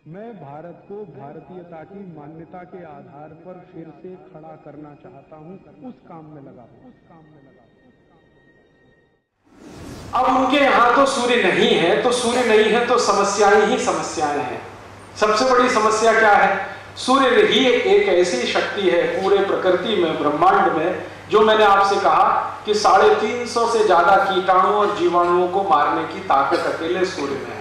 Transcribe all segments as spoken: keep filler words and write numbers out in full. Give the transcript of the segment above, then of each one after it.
मैं भारत को भारतीयता की मान्यता के आधार पर फिर से खड़ा करना चाहता हूं, उस काम में लगा हूं, उस काम में लगा हूं। अब उनके यहां तो सूर्य नहीं है, तो सूर्य नहीं है तो समस्याएं ही समस्याएं हैं। सबसे बड़ी समस्या क्या है? सूर्य ही एक ऐसी शक्ति है पूरे प्रकृति में, ब्रह्मांड में, जो मैंने आपसे कहा कि साढ़े तीन सौ से ज्यादा कीटाणु और जीवाणुओं को मारने की ताकत अकेले सूर्य में है।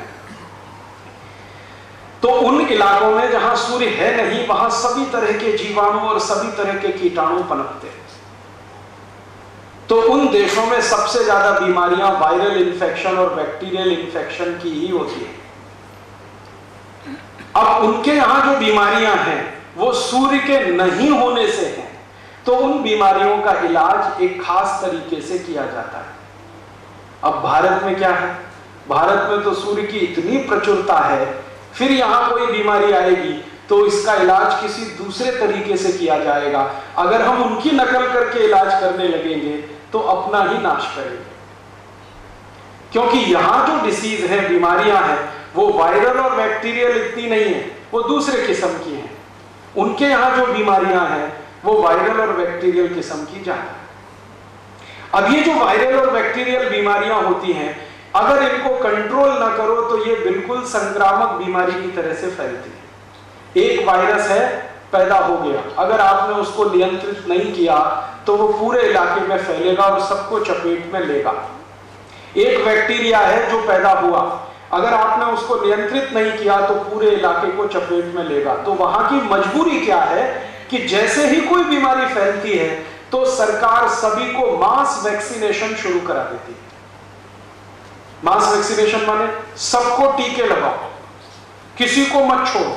तो उन इलाकों में जहां सूर्य है नहीं, वहां सभी तरह के जीवाणु और सभी तरह के कीटाणु पनपते हैं। तो उन देशों में सबसे ज्यादा बीमारियां वायरल इन्फेक्शन और बैक्टीरियल इन्फेक्शन की ही होती है। अब उनके यहां जो बीमारियां हैं वो सूर्य के नहीं होने से हैं, तो उन बीमारियों का इलाज एक खास तरीके से किया जाता है। अब भारत में क्या है? भारत में तो सूर्य की इतनी प्रचुरता है, फिर यहां कोई बीमारी आएगी तो इसका इलाज किसी दूसरे तरीके से किया जाएगा। अगर हम उनकी नकल करके इलाज करने लगेंगे तो अपना ही नाश करेंगे, क्योंकि यहां जो डिसीज है, बीमारियां हैं, वो वायरल और बैक्टीरियल इतनी नहीं है, वो दूसरे किस्म की हैं। उनके यहां जो बीमारियां हैं वो वायरल और बैक्टीरियल किस्म की ज्यादा है। अब ये जो वायरल और बैक्टीरियल बीमारियां होती हैं, अगर इनको कंट्रोल ना करो तो ये बिल्कुल संक्रामक बीमारी की तरह से फैलती है। एक वायरस है, पैदा हो गया, अगर आपने उसको नियंत्रित नहीं किया तो वो पूरे इलाके में फैलेगा और सबको चपेट में लेगा। एक बैक्टीरिया है जो पैदा हुआ, अगर आपने उसको नियंत्रित नहीं किया तो पूरे इलाके को चपेट में लेगा। तो वहां की मजबूरी क्या है कि जैसे ही कोई बीमारी फैलती है तो सरकार सभी को मास वैक्सीनेशन शुरू करा देती है। मास वैक्सीनेशन माने सबको टीके लगाओ, किसी को मत छोड़ो।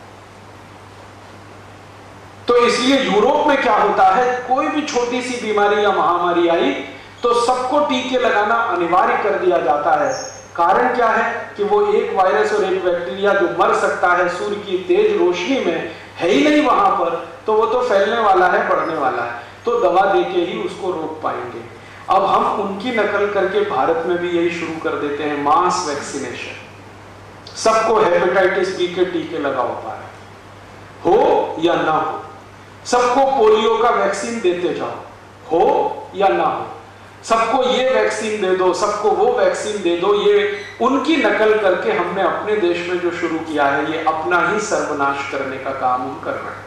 तो इसलिए यूरोप में क्या होता है, कोई भी छोटी सी बीमारी या महामारी आई तो सबको टीके लगाना अनिवार्य कर दिया जाता है। कारण क्या है कि वो एक वायरस और एक बैक्टीरिया जो मर सकता है सूर्य की तेज रोशनी में, है ही नहीं वहां पर, तो वो तो फैलने वाला है, बढ़ने वाला है, तो दवा देके ही उसको रोक पाएंगे। अब हम उनकी नकल करके भारत में भी यही शुरू कर देते हैं, मास वैक्सीनेशन। सबको हेपेटाइटिस बी के टीके लगाओ, पाए हो या ना हो। सबको पोलियो का वैक्सीन देते जाओ, हो या ना हो। सबको ये वैक्सीन दे दो, सबको वो वैक्सीन दे दो। ये उनकी नकल करके हमने अपने देश में जो शुरू किया है, ये अपना ही सर्वनाश करने का काम हम कर रहे हैं।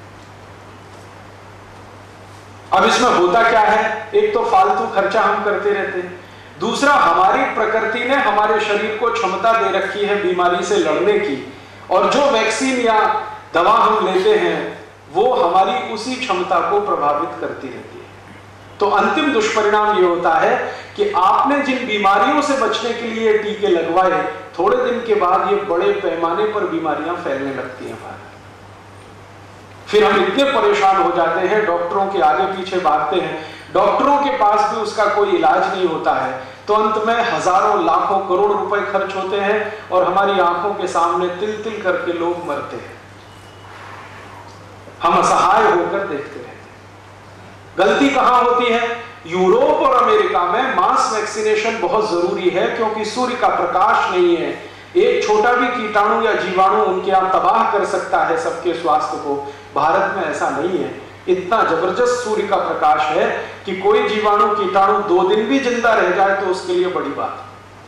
अब इसमें होता क्या है, एक तो फालतू खर्चा हम करते रहते हैं, दूसरा हमारी प्रकृति ने हमारे शरीर को क्षमता दे रखी है बीमारी से लड़ने की, और जो वैक्सीन या दवा हम लेते हैं वो हमारी उसी क्षमता को प्रभावित करती रहती है। तो अंतिम दुष्परिणाम ये होता है कि आपने जिन बीमारियों से बचने के लिए टीके लगवाए, थोड़े दिन के बाद ये बड़े पैमाने पर बीमारियां फैलने लगती हैं। फिर हम इतने परेशान हो जाते हैं, डॉक्टरों के आगे पीछे भागते हैं, डॉक्टरों के पास भी उसका कोई इलाज नहीं होता है, तो अंत में हजारों लाखों करोड़ रुपए खर्च होते हैं और हमारी आंखों के सामने तिल तिल करके लोग मरते हैं। हम असहाय होकर देखते हैं। गलती कहां होती है? यूरोप और अमेरिका में मास वैक्सीनेशन बहुत जरूरी है, क्योंकि सूर्य का प्रकाश नहीं है, एक छोटा भी कीटाणु या जीवाणु उनके यहां तबाह कर सकता है सबके स्वास्थ्य को। भारत में ऐसा नहीं है, इतना जबरदस्त सूर्य का प्रकाश है कि कोई जीवाणु कीटाणु दो दिन भी जिंदा रह जाए तो उसके लिए बड़ी बात।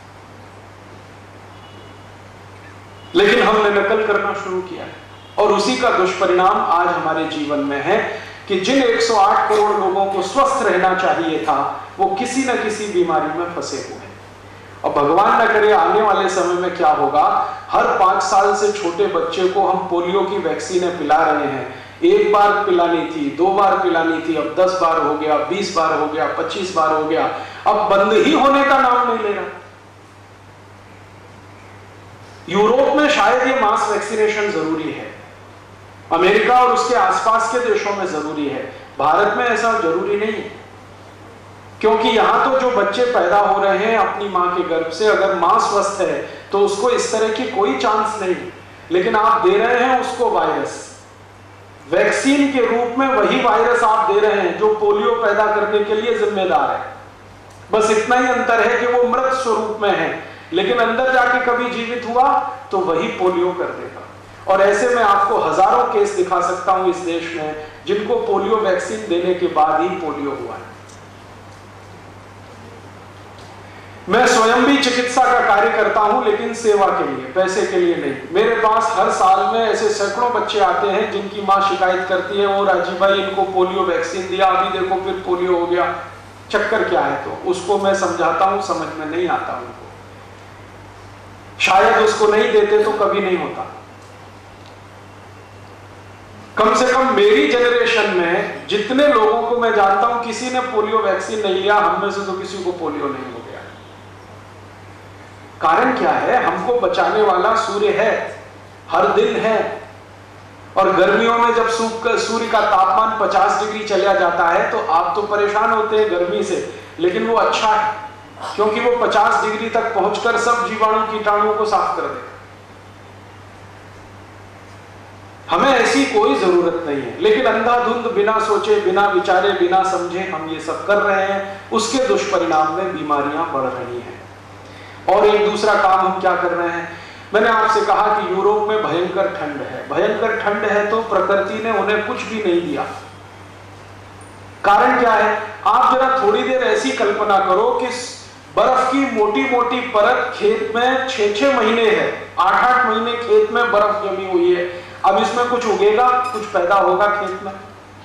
लेकिन हमने नकल करना शुरू किया है, और उसी का दुष्परिणाम आज हमारे जीवन में है कि जिन एक सौ आठ करोड़ लोगों को स्वस्थ रहना चाहिए था, वो किसी न किसी बीमारी में फंसे हुए हैं। और भगवान न करे आने वाले समय में क्या होगा, हर पांच साल से छोटे बच्चे को हम पोलियो की वैक्सीनें पिला रहे हैं। एक बार पिलानी थी, दो बार पिलानी थी, अब दस बार हो गया, बीस बार हो गया, पच्चीस बार हो गया, अब बंद ही होने का नाम नहीं ले रहा। यूरोप में शायद ये मास वैक्सीनेशन जरूरी है, अमेरिका और उसके आसपास के देशों में जरूरी है, भारत में ऐसा जरूरी नहीं है। क्योंकि यहां तो जो बच्चे पैदा हो रहे हैं अपनी मां के गर्भ से, अगर मां स्वस्थ है तो उसको इस तरह की कोई चांस नहीं, लेकिन आप दे रहे हैं उसको वायरस, वैक्सीन के रूप में वही वायरस आप दे रहे हैं जो पोलियो पैदा करने के लिए जिम्मेदार है। बस इतना ही अंतर है कि वो मृत स्वरूप में है, लेकिन अंदर जाके कभी जीवित हुआ तो वही पोलियो कर देगा। और ऐसे में आपको हजारों केस दिखा सकता हूं इस देश में जिनको पोलियो वैक्सीन देने के बाद ही पोलियो हुआ है। मैं स्वयं भी चिकित्सा का कार्य करता हूं, लेकिन सेवा के लिए, पैसे के लिए नहीं। मेरे पास हर साल में ऐसे सैकड़ों बच्चे आते हैं जिनकी मां शिकायत करती है, ओ राजीव भाई इनको पोलियो वैक्सीन दिया, अभी देखो फिर पोलियो हो गया, चक्कर क्या है? तो उसको मैं समझाता हूं, समझ में नहीं आता उनको, शायद उसको नहीं देते तो कभी नहीं होता। कम से कम मेरी जनरेशन में जितने लोगों को मैं जानता हूं किसी ने पोलियो वैक्सीन नहीं लिया, हम में से तो किसी को पोलियो नहीं हो गया। कारण क्या है? हमको बचाने वाला सूर्य है, हर दिन है। और गर्मियों में जब सूर्य का तापमान पचास डिग्री चला जाता है तो आप तो परेशान होते हैं गर्मी से, लेकिन वो अच्छा है क्योंकि वो पचास डिग्री तक पहुंचकर सब जीवाणु कीटाणुओं को साफ कर देगा। हमें ऐसी कोई जरूरत नहीं है, लेकिन अंधाधुंध बिना सोचे, बिना विचारे, बिना समझे हम ये सब कर रहे हैं। उसके दुष्परिणाम में बीमारियां बढ़ रही हैं। और एक दूसरा काम हम क्या कर रहे हैं? मैंने आपसे कहा कि यूरोप में भयंकर ठंड है। भयंकर ठंड है तो प्रकृति ने उन्हें कुछ भी नहीं दिया। कारण क्या है? आप जरा थोड़ी देर ऐसी कल्पना करो कि बर्फ की मोटी मोटी परत खेत में छह छह महीने है, आठ आठ महीने खेत में बर्फ जमी हुई है। अब इसमें कुछ उगेगा, कुछ पैदा होगा खेत में?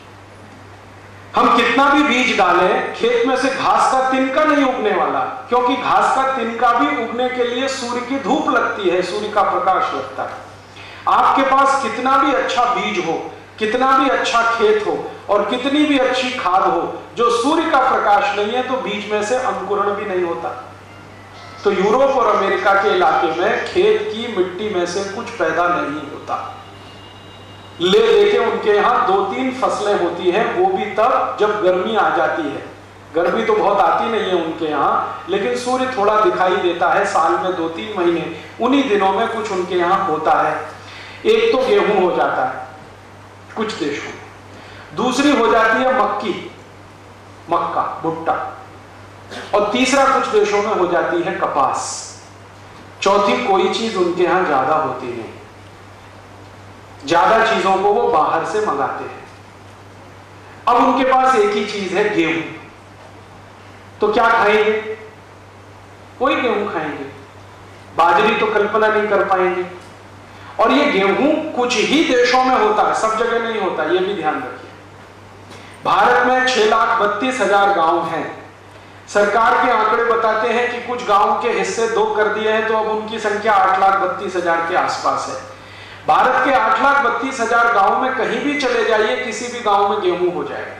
हम कितना भी बीज डालें, खेत में से घास का तिनका नहीं उगने वाला, क्योंकि घास का तिनका भी उगने के लिए सूर्य की धूप लगती है, सूर्य का प्रकाश लगता है। आपके पास कितना भी अच्छा बीज हो, कितना भी अच्छा खेत हो और कितनी भी अच्छी खाद हो, जो सूर्य का प्रकाश नहीं है तो बीज में से अंकुरण भी नहीं होता। तो यूरोप और अमेरिका के इलाके में खेत की मिट्टी में से कुछ पैदा नहीं होता। ले लेके उनके यहाँ दो तीन फसलें होती हैं, वो भी तब जब गर्मी आ जाती है। गर्मी तो बहुत आती नहीं है उनके यहाँ, लेकिन सूर्य थोड़ा दिखाई देता है साल में दो तीन महीने, उन्हीं दिनों में कुछ उनके यहाँ होता है। एक तो गेहूं हो जाता है कुछ देशों में, दूसरी हो जाती है मक्की, मक्का, भुट्टा, और तीसरा कुछ देशों में हो जाती है कपास। चौथी कोई चीज उनके यहाँ ज्यादा होती नहीं। ज्यादा चीजों को वो बाहर से मंगाते हैं। अब उनके पास एक ही चीज है, गेहूं। तो क्या खाएंगे? कोई गेहूं खाएंगे, बाजरी तो कल्पना नहीं कर पाएंगे। और ये गेहूं कुछ ही देशों में होता है, सब जगह नहीं होता, ये भी ध्यान रखिए। भारत में छह लाख बत्तीस हजार गांव हैं। सरकार के आंकड़े बताते हैं कि कुछ गांव के हिस्से दो कर दिए हैं, तो अब उनकी संख्या आठ लाख बत्तीस हजार के आसपास है। भारत के आठ लाख बत्तीस हजार गांव में कहीं भी चले जाइए, किसी भी गांव में गेहूं हो जाएगा।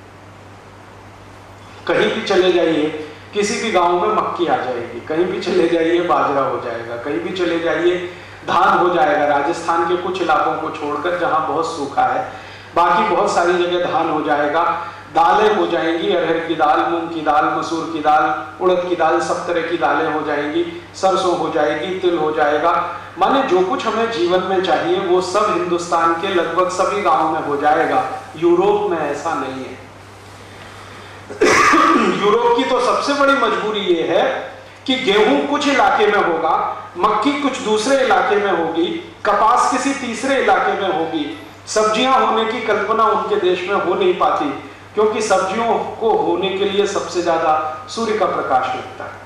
कहीं भी चले जाइए, किसी भी गांव में मक्की आ जाएगी। कहीं भी चले जाइए बाजरा हो जाएगा। कहीं भी चले जाइए धान हो जाएगा, राजस्थान के कुछ इलाकों को छोड़कर जहां बहुत सूखा है। बाकी बहुत सारी जगह धान हो जाएगा। दालें हो जाएंगी, अरहर की दाल, मूंग की दाल, मसूर की दाल, उड़द की दाल, सब तरह की दालें हो जाएंगी। सरसों हो जाएगी, तिल हो जाएगा। माने जो कुछ हमें जीवन में चाहिए वो सब हिंदुस्तान के लगभग सभी गांवों में हो जाएगा। यूरोप में ऐसा नहीं है। यूरोप की तो सबसे बड़ी मजबूरी ये है कि गेहूं कुछ इलाके में होगा, मक्की कुछ दूसरे इलाके में होगी, कपास किसी तीसरे इलाके में होगी। सब्जियां होने की कल्पना उनके देश में हो नहीं पाती, क्योंकि सब्जियों को होने के लिए सबसे ज्यादा सूर्य का प्रकाश लगता है,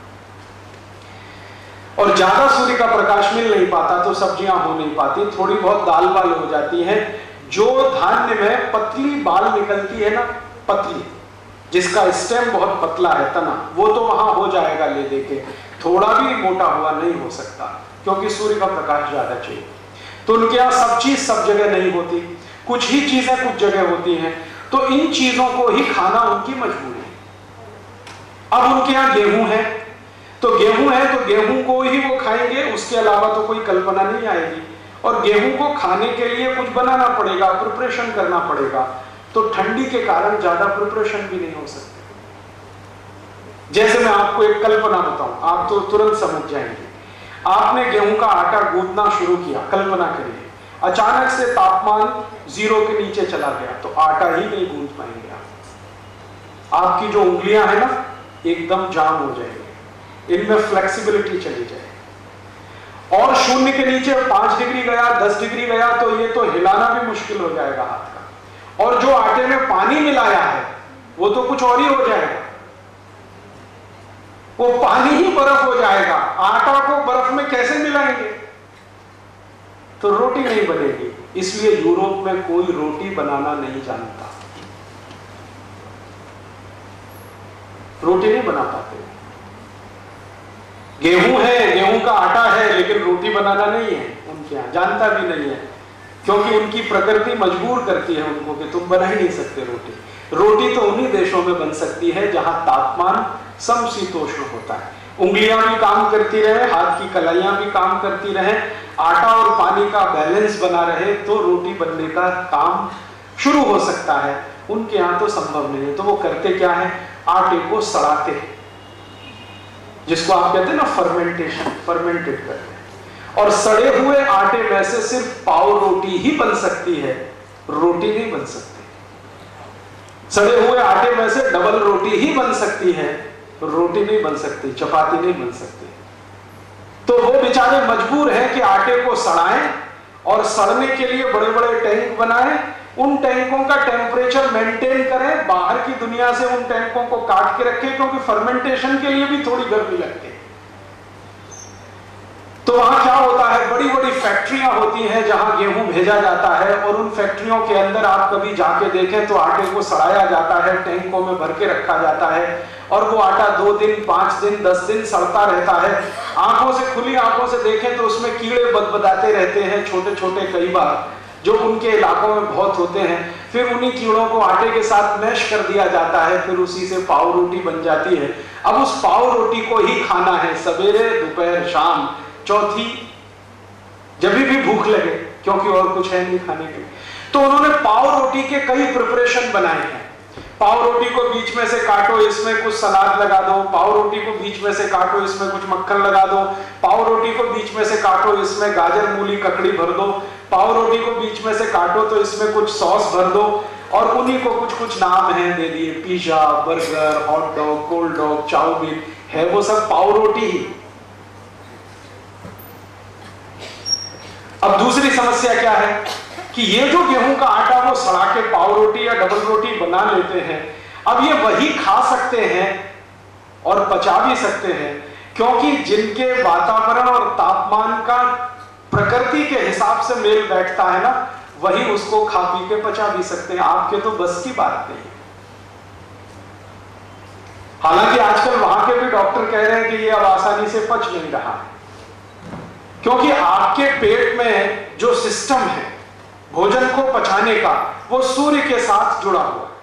और ज्यादा सूर्य का प्रकाश मिल नहीं पाता तो सब्जियां हो नहीं पाती। थोड़ी बहुत दाल वाल हो जाती हैं। जो धान्य में पतली बाल निकलती है ना, पतली, जिसका स्टेम बहुत पतला है, तना, वो तो वहां हो जाएगा ले देके। थोड़ा भी मोटा हुआ नहीं हो सकता, क्योंकि सूर्य का प्रकाश ज्यादा चाहिए। तो उनके यहाँ सब चीज सब जगह नहीं होती, कुछ ही चीजें कुछ जगह होती हैं। तो इन चीजों को ही खाना उनकी मजबूरी है। अब उनके यहाँ गेहूं है, तो गेहूं है तो गेहूं को ही वो खाएंगे, उसके अलावा तो कोई कल्पना नहीं आएगी। और गेहूं को खाने के लिए कुछ बनाना पड़ेगा, प्रिपरेशन करना पड़ेगा। तो ठंडी के कारण ज्यादा प्रिपरेशन भी नहीं हो सकती। जैसे मैं आपको एक कल्पना बताऊं, आप तो तुरंत समझ जाएंगे। आपने गेहूं का आटा गूंथना शुरू किया, कल्पना करिए, अचानक से तापमान जीरो के नीचे चला गया, तो आटा ही नहीं गूंथ पाएंगे आप। आपकी जो उंगलियां हैं ना, एकदम जाम हो जाएंगे, इनमें फ्लेक्सिबिलिटी चली जाएगी। और शून्य के नीचे पांच डिग्री गया, दस डिग्री गया तो ये तो हिलाना भी मुश्किल हो जाएगा हाथ का। और जो आटे में पानी मिलाया है वो तो कुछ और ही हो जाएगा, वो पानी ही बर्फ हो जाएगा। आटा को बर्फ में कैसे मिलाएंगे? तो रोटी नहीं बनेगी। इसलिए यूरोप में कोई रोटी बनाना नहीं जानता, रोटी नहीं बना पाते। गेहूं है, गेहूं का आटा है, लेकिन रोटी बनाना नहीं है उनके यहां, जानता भी नहीं है, क्योंकि उनकी प्रकृति मजबूर करती है उनको कि तुम बना ही नहीं सकते रोटी। रोटी तो उन्हीं देशों में बन सकती है जहां तापमान समशीतोष्ण होता है, उंगलियां भी काम करती रहे, हाथ की कलाइयां भी काम करती रहे, आटा और पानी का बैलेंस बना रहे, तो रोटी बनने का काम शुरू हो सकता है। उनके यहां तो संभव नहीं है। तो वो करते क्या है? आटे को सड़ाते हैं, जिसको आप कहते हैं ना फर्मेंटेशन, फर्मेंटेड करते हैं। और सड़े हुए आटे में से सिर्फ पाव रोटी ही बन सकती है, रोटी नहीं बन सकती। सड़े हुए आटे में से डबल रोटी ही बन सकती है, रोटी नहीं बन सकती, चपाती नहीं बन सकती। तो वो बेचारे मजबूर हैं कि आटे को सड़ाएं और सड़ने के लिए बड़े बड़े टैंक बनाएं, उन टैंकों का टेम्परेचर मेंटेन करें, बाहर की दुनिया से उन टैंकों को काट के रखें, क्योंकि फर्मेंटेशन के लिए भी थोड़ी गर्मी लगती है। तो वहां क्या होता है? बड़ी बड़ी फैक्ट्रियां होती हैं जहां गेहूं भेजा जाता है, और उन फैक्ट्रियों के अंदर आप कभी जाके देखें तो आटे को सड़ाया जाता है, टैंकों में भर के रखा जाता है, और वो आटा दो दिन, पांच दिन, दस दिन सड़ता रहता है। आंखों से, खुली आंखों से देखें तो उसमें कीड़े बदबदाते रहते हैं, छोटे छोटे, कई बार, जो उनके इलाकों में बहुत होते हैं। फिर उन्हीं कीड़ों को आटे के साथ मैश कर दिया जाता है, फिर उसी से पाव रोटी बन जाती है। अब उस पाव रोटी को ही खाना है सवेरे, दोपहर, शाम, चौथी जब भी भूख लगे, क्योंकि और कुछ है नहीं खाने के। तो उन्होंने पाव रोटी के कई प्रिपरेशन बनाए हैं। पाव रोटी को बीच में से काटो, इसमें कुछ सलाद लगा दो, पाव रोटी को बीच में से काटो, इसमें कुछ मक्खन लगा दो, पाव रोटी को बीच में से काटो, इसमें गाजर, मूली, ककड़ी भर दो, पाव रोटी को बीच में से काटो तो इसमें कुछ सॉस भर दो, और उन्हीं को कुछ कुछ नाम है दे दिए, pizza, burger, hot dog, cold dog, chow mein, है वो सब पाव रोटी ही। अब दूसरी समस्या क्या है कि ये जो गेहूं का आटा वो सड़ा के पाव रोटी या डबल रोटी बना लेते हैं, अब ये वही खा सकते हैं और पचा भी सकते हैं, क्योंकि जिनके वातावरण और तापमान का प्रकृति के हिसाब से मेल बैठता है ना, वही उसको खा पी के पचा भी सकते हैं। आपके तो बस की बात नहीं है। हालांकि आजकल वहां के भी डॉक्टर कह रहे हैं कि ये अब आसानी से पच नहीं रहा है, क्योंकि आपके पेट में जो सिस्टम है भोजन को पचाने का, वो सूर्य के साथ जुड़ा हुआ है।